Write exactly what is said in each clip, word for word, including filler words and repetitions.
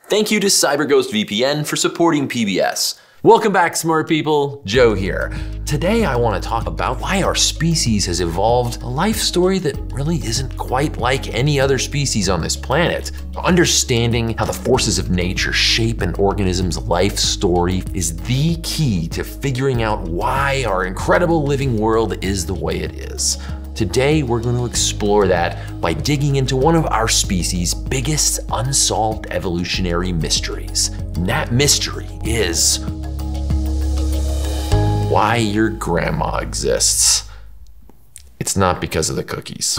Thank you to CyberGhost V P N for supporting P B S. Welcome back, smart people. Joe here. Today I want to talk about why our species has evolved a life story that really isn't quite like any other species on this planet. Understanding how the forces of nature shape an organism's life story is the key to figuring out why our incredible living world is the way it is. Today, we're going to explore that by digging into one of our species' biggest unsolved evolutionary mysteries. And that mystery is why your grandma exists. It's not because of the cookies.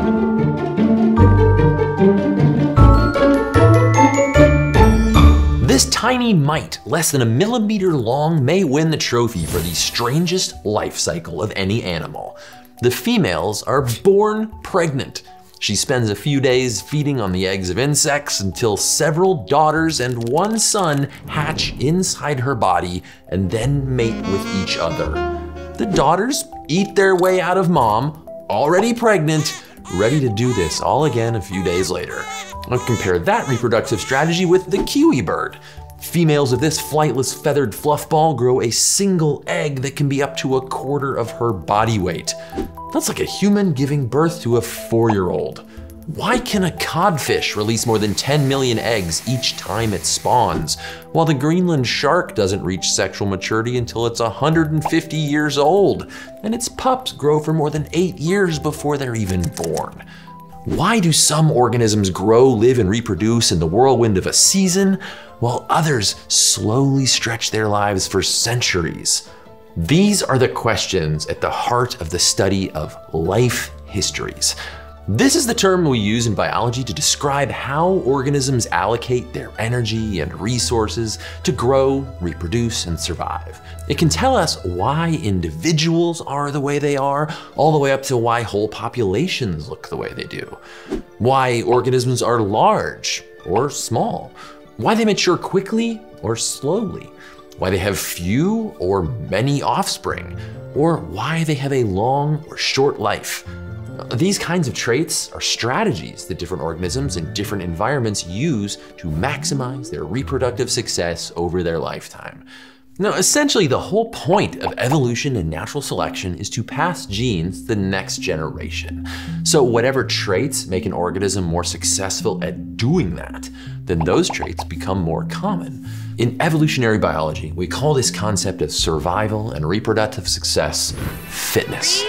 This tiny mite, less than a millimeter long, may win the trophy for the strangest life cycle of any animal. The females are born pregnant. She spends a few days feeding on the eggs of insects until several daughters and one son hatch inside her body and then mate with each other. The daughters eat their way out of mom, already pregnant, ready to do this all again a few days later. I'll compare that reproductive strategy with the kiwi bird. Females of this flightless feathered fluffball grow a single egg that can be up to a quarter of her body weight. That's like a human giving birth to a four-year-old. Why can a codfish release more than ten million eggs each time it spawns, while the Greenland shark doesn't reach sexual maturity until it's one hundred fifty years old, and its pups grow for more than eight years before they're even born? Why do some organisms grow, live, and reproduce in the whirlwind of a season, while others slowly stretch their lives for centuries? These are the questions at the heart of the study of life histories. This is the term we use in biology to describe how organisms allocate their energy and resources to grow, reproduce, and survive. It can tell us why individuals are the way they are, all the way up to why whole populations look the way they do. Why organisms are large or small. Why they mature quickly or slowly. Why they have few or many offspring. Or why they have a long or short life. These kinds of traits are strategies that different organisms in different environments use to maximize their reproductive success over their lifetime. Now, essentially, the whole point of evolution and natural selection is to pass genes to the next generation. So whatever traits make an organism more successful at doing that, then those traits become more common. In evolutionary biology, we call this concept of survival and reproductive success fitness.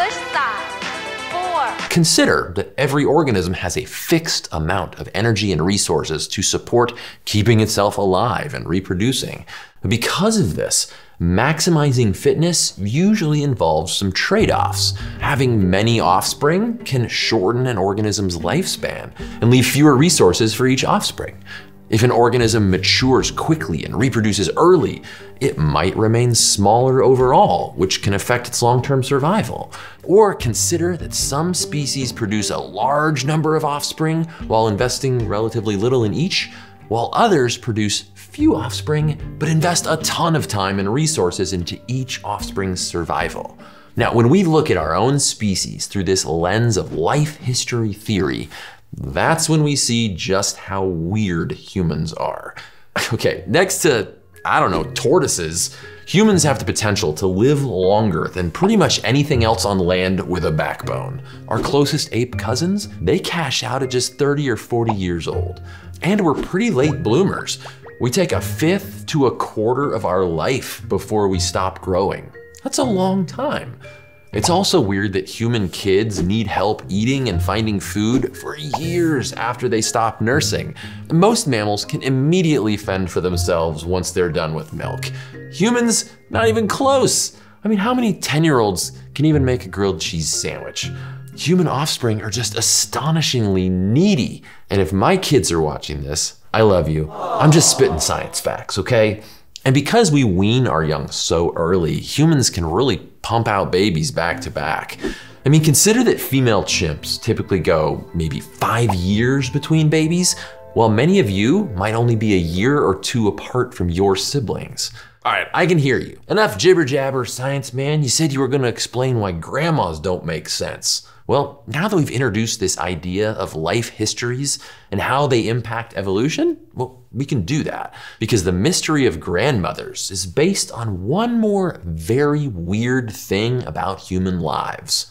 Consider that every organism has a fixed amount of energy and resources to support keeping itself alive and reproducing. Because of this, maximizing fitness usually involves some trade-offs. Having many offspring can shorten an organism's lifespan and leave fewer resources for each offspring. If an organism matures quickly and reproduces early, it might remain smaller overall, which can affect its long-term survival. Or consider that some species produce a large number of offspring while investing relatively little in each, while others produce few offspring but invest a ton of time and resources into each offspring's survival. Now, when we look at our own species through this lens of life history theory, that's when we see just how weird humans are. Okay, next to, I don't know, tortoises, humans have the potential to live longer than pretty much anything else on land with a backbone. Our closest ape cousins, they cash out at just thirty or forty years old. And we're pretty late bloomers. We take a fifth to a quarter of our life before we stop growing. That's a long time. It's also weird that human kids need help eating and finding food for years after they stop nursing. Most mammals can immediately fend for themselves once they're done with milk. Humans, not even close. I mean, how many ten-year-olds can even make a grilled cheese sandwich? Human offspring are just astonishingly needy. And if my kids are watching this, I love you. I'm just spitting science facts, okay? And because we wean our young so early, humans can really pump out babies back to back. I mean, consider that female chimps typically go maybe five years between babies, while many of you might only be a year or two apart from your siblings. All right, I can hear you. Enough jibber jabber, science man. You said you were gonna explain why grandmas don't make sense. Well, now that we've introduced this idea of life histories and how they impact evolution, well, we can do that because the mystery of grandmothers is based on one more very weird thing about human lives: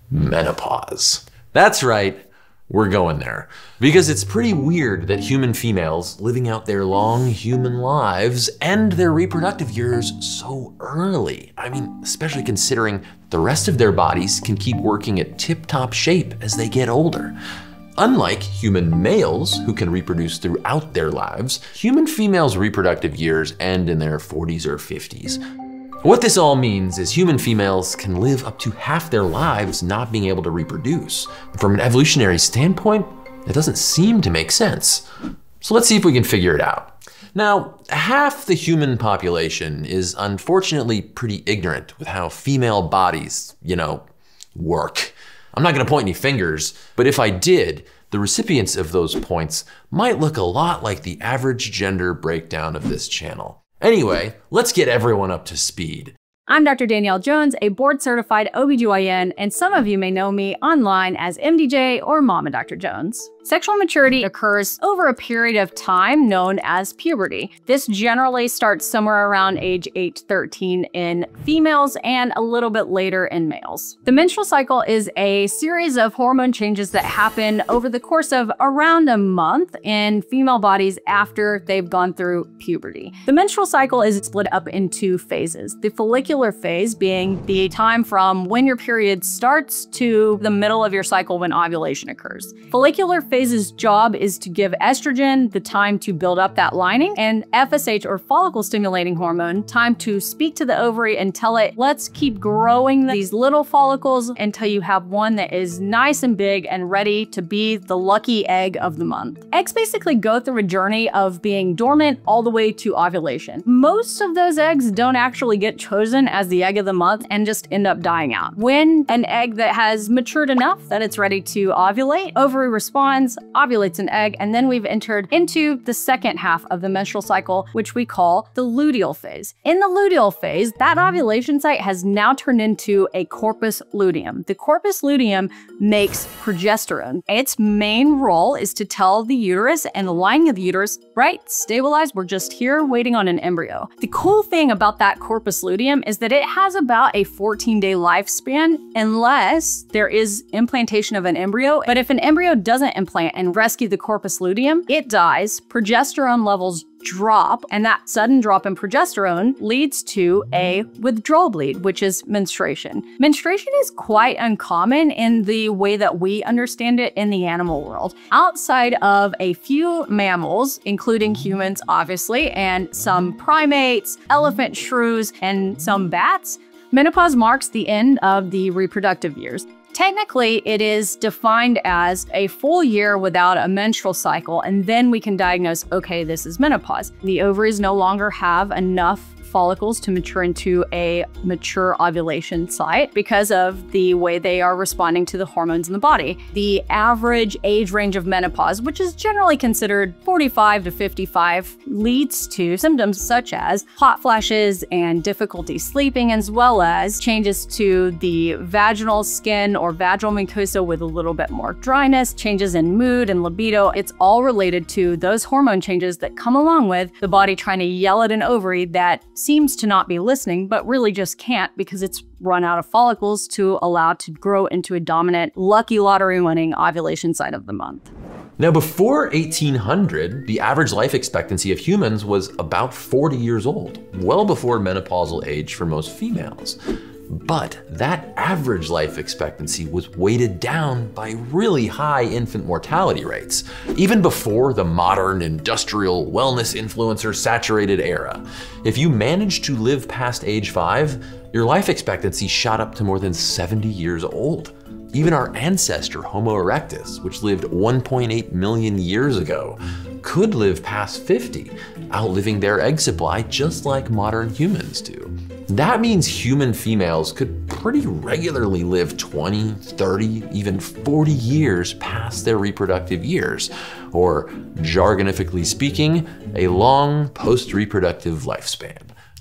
menopause. That's right, we're going there. Because it's pretty weird that human females living out their long human lives end their reproductive years so early. I mean, especially considering the rest of their bodies can keep working at tip-top shape as they get older. Unlike human males who can reproduce throughout their lives, human females' reproductive years end in their forties or fifties. What this all means is human females can live up to half their lives not being able to reproduce. From an evolutionary standpoint, it doesn't seem to make sense. So let's see if we can figure it out. Now, half the human population is unfortunately pretty ignorant with how female bodies, you know, work. I'm not gonna point any fingers, but if I did, the recipients of those points might look a lot like the average gender breakdown of this channel. Anyway, let's get everyone up to speed. I'm Doctor Danielle Jones, a board-certified O B G Y N, and some of you may know me online as M D J or Mama Doctor Jones. Sexual maturity occurs over a period of time known as puberty. This generally starts somewhere around age eight to thirteen in females and a little bit later in males. The menstrual cycle is a series of hormone changes that happen over the course of around a month in female bodies after they've gone through puberty. The menstrual cycle is split up into phases. The follicular phase being the time from when your period starts to the middle of your cycle when ovulation occurs. Follicular phase's job is to give estrogen the time to build up that lining, and F S H, or follicle stimulating hormone, time to speak to the ovary and tell it, let's keep growing these little follicles until you have one that is nice and big and ready to be the lucky egg of the month. Eggs basically go through a journey of being dormant all the way to ovulation. Most of those eggs don't actually get chosen as the egg of the month and just end up dying out. When an egg that has matured enough that it's ready to ovulate, ovary responds, ovulates an egg, and then we've entered into the second half of the menstrual cycle, which we call the luteal phase. In the luteal phase, that ovulation site has now turned into a corpus luteum. The corpus luteum makes progesterone. Its main role is to tell the uterus and the lining of the uterus, right, stabilize, we're just here waiting on an embryo. The cool thing about that corpus luteum is that it has about a fourteen day lifespan unless there is implantation of an embryo. But if an embryo doesn't implant and rescue the corpus luteum, it dies, progesterone levels drop, and that sudden drop in progesterone leads to a withdrawal bleed, which is menstruation. Menstruation is quite uncommon in the way that we understand it in the animal world. Outside of a few mammals, including humans obviously, and some primates, elephant shrews, and some bats, menopause marks the end of the reproductive years. Technically, it is defined as a full year without a menstrual cycle, and then we can diagnose, okay, this is menopause. The ovaries no longer have enough follicles to mature into a mature ovulation site because of the way they are responding to the hormones in the body. The average age range of menopause, which is generally considered forty-five to fifty-five, leads to symptoms such as hot flashes and difficulty sleeping, as well as changes to the vaginal skin or vaginal mucosa with a little bit more dryness, changes in mood and libido. It's all related to those hormone changes that come along with the body trying to yell at an ovary that seems to not be listening, but really just can't because it's run out of follicles to allow to grow into a dominant, lucky lottery winning ovulation site of the month. Now, before eighteen hundred, the average life expectancy of humans was about forty years old, well before menopausal age for most females. But that average life expectancy was weighted down by really high infant mortality rates, even before the modern industrial wellness influencer saturated era. If you managed to live past age five, your life expectancy shot up to more than seventy years old. Even our ancestor Homo erectus, which lived one point eight million years ago, could live past fifty, outliving their egg supply just like modern humans do. That means human females could pretty regularly live twenty, thirty, even forty years past their reproductive years, or jargonifically speaking, a long post-reproductive lifespan.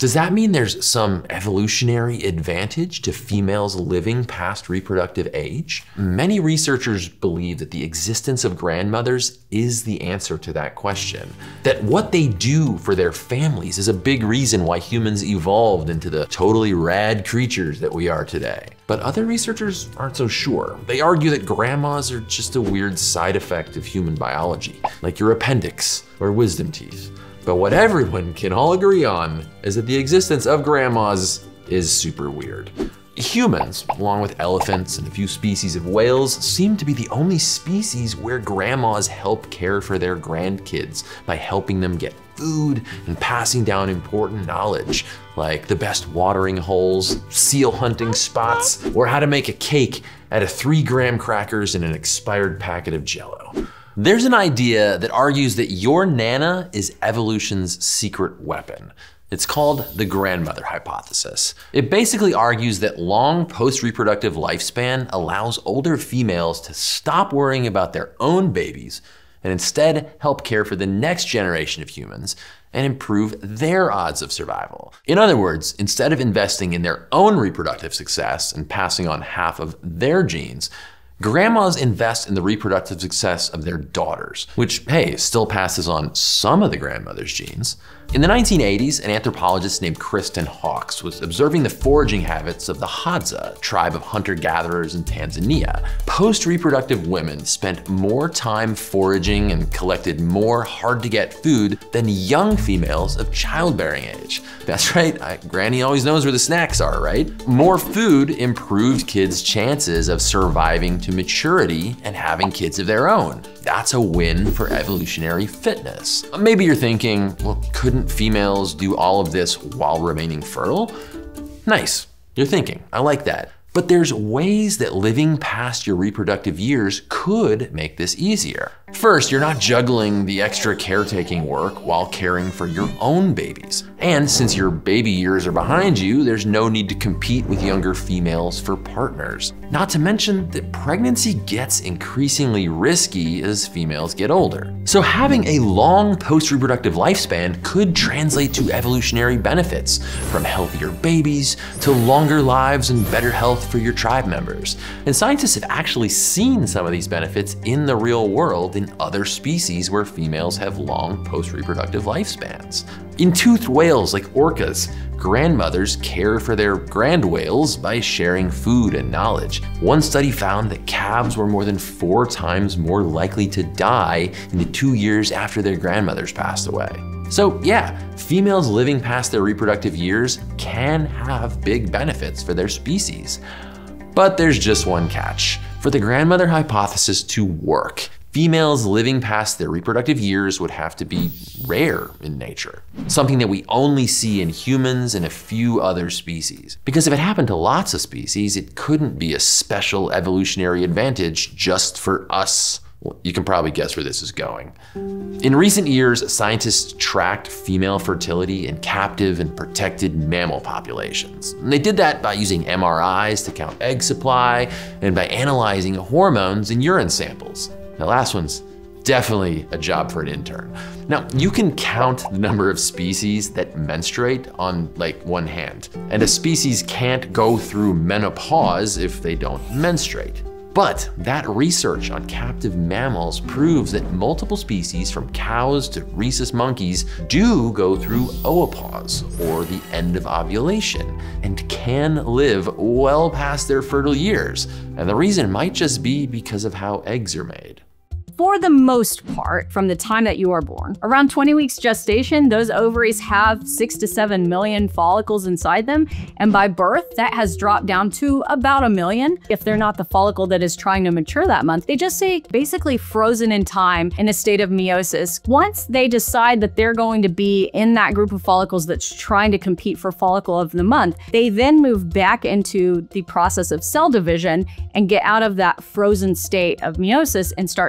Does that mean there's some evolutionary advantage to females living past reproductive age? Many researchers believe that the existence of grandmothers is the answer to that question. That what they do for their families is a big reason why humans evolved into the totally rad creatures that we are today. But other researchers aren't so sure. They argue that grandmas are just a weird side effect of human biology, like your appendix or wisdom teeth. But what everyone can all agree on is that the existence of grandmas is super weird. Humans, along with elephants and a few species of whales, seem to be the only species where grandmas help care for their grandkids by helping them get food and passing down important knowledge, like the best watering holes, seal hunting spots, or how to make a cake out of three gram crackers and an expired packet of Jell-O. There's an idea that argues that your Nana is evolution's secret weapon. It's called the grandmother hypothesis. It basically argues that long post-reproductive lifespan allows older females to stop worrying about their own babies and instead help care for the next generation of humans and improve their odds of survival. In other words, instead of investing in their own reproductive success and passing on half of their genes, grandmas invest in the reproductive success of their daughters, which, hey, still passes on some of the grandmother's genes. In the nineteen eighties, an anthropologist named Kristen Hawkes was observing the foraging habits of the Hadza, tribe of hunter-gatherers in Tanzania. Post-reproductive women spent more time foraging and collected more hard-to-get food than young females of childbearing age. That's right, I, Granny always knows where the snacks are, right? More food improved kids' chances of surviving to maturity and having kids of their own. That's a win for evolutionary fitness. Maybe you're thinking, well, couldn't females do all of this while remaining fertile? Nice, you're thinking, I like that. But there's ways that living past your reproductive years could make this easier. First, you're not juggling the extra caretaking work while caring for your own babies. And since your baby years are behind you, there's no need to compete with younger females for partners. Not to mention that pregnancy gets increasingly risky as females get older. So having a long post-reproductive lifespan could translate to evolutionary benefits, from healthier babies to longer lives and better health for your tribe members. And scientists have actually seen some of these benefits in the real world in other species where females have long post-reproductive lifespans. In toothed whales like orcas, grandmothers care for their grand whales by sharing food and knowledge. One study found that calves were more than four times more likely to die in the two years after their grandmothers passed away. So yeah, females living past their reproductive years can have big benefits for their species. But there's just one catch. For the grandmother hypothesis to work, females living past their reproductive years would have to be rare in nature, something that we only see in humans and a few other species. Because if it happened to lots of species, it couldn't be a special evolutionary advantage just for us. Well, you can probably guess where this is going. In recent years, scientists tracked female fertility in captive and protected mammal populations. And they did that by using M R Is to count egg supply and by analyzing hormones in urine samples. The last one's definitely a job for an intern. Now, you can count the number of species that menstruate on like one hand, and a species can't go through menopause if they don't menstruate. But that research on captive mammals proves that multiple species from cows to rhesus monkeys do go through oopause, or the end of ovulation, and can live well past their fertile years. And the reason might just be because of how eggs are made. For the most part, from the time that you are born, around twenty weeks gestation, those ovaries have six to seven million follicles inside them. And by birth, that has dropped down to about a million. If they're not the follicle that is trying to mature that month, they just say basically frozen in time in a state of meiosis. Once they decide that they're going to be in that group of follicles that's trying to compete for follicle of the month, they then move back into the process of cell division and get out of that frozen state of meiosis and start developing.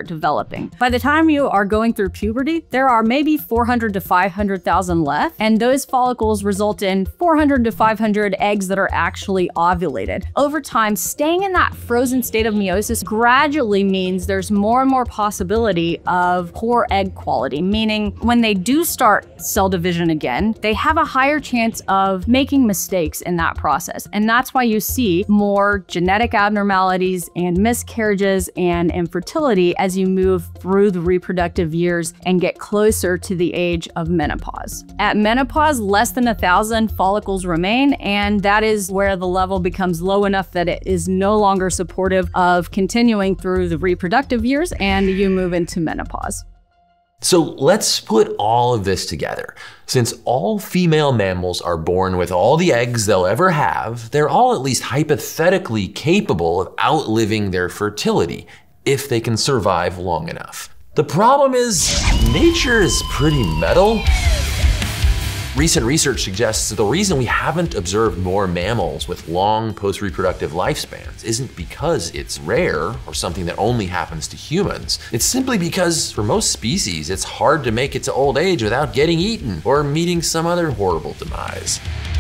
developing. By the time you are going through puberty, there are maybe four hundred to five hundred thousand left, and those follicles result in four hundred to five hundred eggs that are actually ovulated. Over time, staying in that frozen state of meiosis gradually means there's more and more possibility of poor egg quality, meaning when they do start cell division again, they have a higher chance of making mistakes in that process. And that's why you see more genetic abnormalities and miscarriages and infertility as you move through the reproductive years and get closer to the age of menopause. At menopause, less than a thousand follicles remain, and that is where the level becomes low enough that it is no longer supportive of continuing through the reproductive years and you move into menopause. So let's put all of this together. Since all female mammals are born with all the eggs they'll ever have, they're all at least hypothetically capable of outliving their fertility, if they can survive long enough. The problem is, nature is pretty metal. Recent research suggests that the reason we haven't observed more mammals with long post-reproductive lifespans isn't because it's rare or something that only happens to humans. It's simply because for most species, it's hard to make it to old age without getting eaten or meeting some other horrible demise.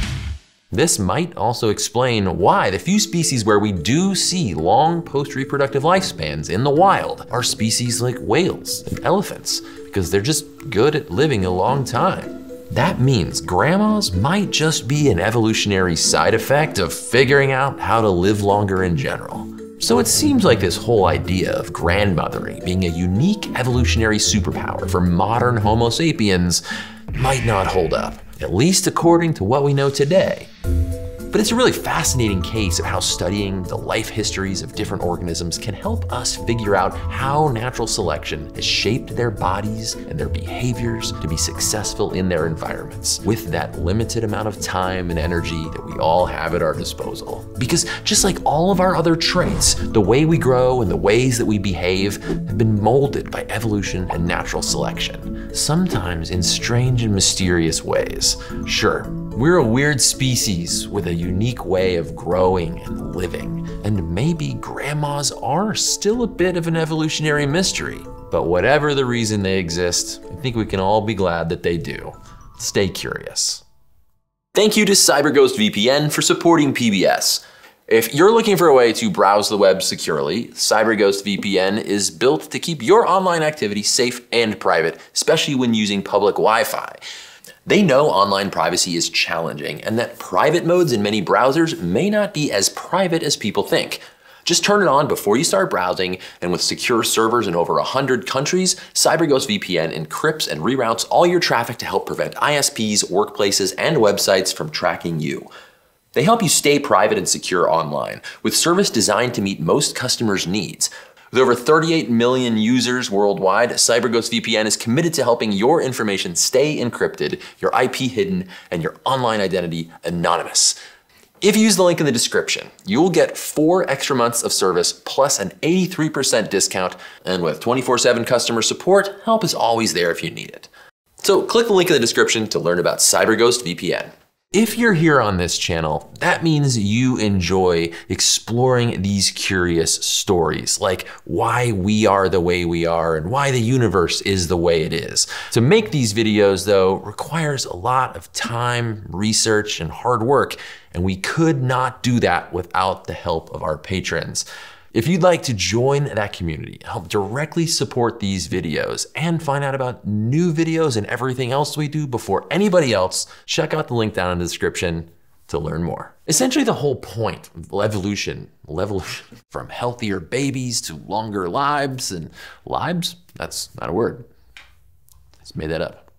This might also explain why the few species where we do see long post-reproductive lifespans in the wild are species like whales and elephants, because they're just good at living a long time. That means grandmas might just be an evolutionary side effect of figuring out how to live longer in general. So it seems like this whole idea of grandmothering being a unique evolutionary superpower for modern Homo sapiens might not hold up, at least according to what we know today. But it's a really fascinating case of how studying the life histories of different organisms can help us figure out how natural selection has shaped their bodies and their behaviors to be successful in their environments with that limited amount of time and energy that we all have at our disposal. Because just like all of our other traits, the way we grow and the ways that we behave have been molded by evolution and natural selection, sometimes in strange and mysterious ways. Sure, we're a weird species with a unique way of growing and living, and maybe grandmas are still a bit of an evolutionary mystery. But whatever the reason they exist, I think we can all be glad that they do. Stay curious. Thank you to CyberGhost V P N for supporting P B S. If you're looking for a way to browse the web securely, CyberGhost V P N is built to keep your online activity safe and private, especially when using public Wi-Fi. They know online privacy is challenging and that private modes in many browsers may not be as private as people think. Just turn it on before you start browsing, and with secure servers in over one hundred countries, CyberGhost V P N encrypts and reroutes all your traffic to help prevent I S Ps, workplaces, and websites from tracking you. They help you stay private and secure online, with service designed to meet most customers' needs. With over thirty-eight million users worldwide, CyberGhost V P N is committed to helping your information stay encrypted, your I P hidden, and your online identity anonymous. If you use the link in the description, you'll get four extra months of service plus an eighty-three percent discount, and with twenty-four seven customer support, help is always there if you need it. So click the link in the description to learn about CyberGhost V P N. If you're here on this channel, that means you enjoy exploring these curious stories, like why we are the way we are and why the universe is the way it is. To make these videos, though, requires a lot of time, research, and hard work, and we could not do that without the help of our patrons. If you'd like to join that community, help directly support these videos, and find out about new videos and everything else we do before anybody else, check out the link down in the description to learn more. Essentially, the whole point of evolution, evolution from healthier babies to longer lives, and lives, that's not a word. I just made that up.